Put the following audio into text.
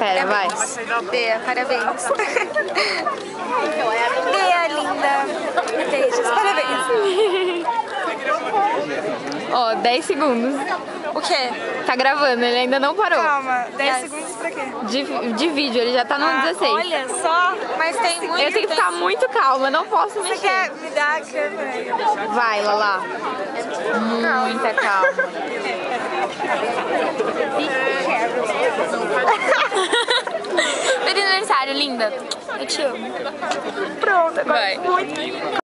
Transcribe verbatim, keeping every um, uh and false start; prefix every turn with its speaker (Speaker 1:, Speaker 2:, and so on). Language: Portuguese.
Speaker 1: Pera, vai.
Speaker 2: Bea, parabéns. Bea, linda. Beijos, parabéns.
Speaker 1: Ó, dez segundos.
Speaker 2: O quê?
Speaker 1: Tá gravando, ele ainda não parou.
Speaker 2: Calma, dez
Speaker 1: Yes.
Speaker 2: segundos pra quê?
Speaker 1: De, de vídeo, ele já tá no
Speaker 2: Ah,
Speaker 1: dezesseis.
Speaker 2: olha só, mas tem muito...
Speaker 1: Eu tenho que ficar muito calma, não posso
Speaker 2: Você
Speaker 1: mexer.
Speaker 2: quer me dar a câmera?
Speaker 1: Vai, Lala. Muita calma.
Speaker 2: Feliz aniversário, linda. Eu te amo. Pronto, agora
Speaker 1: Vai.
Speaker 2: muito.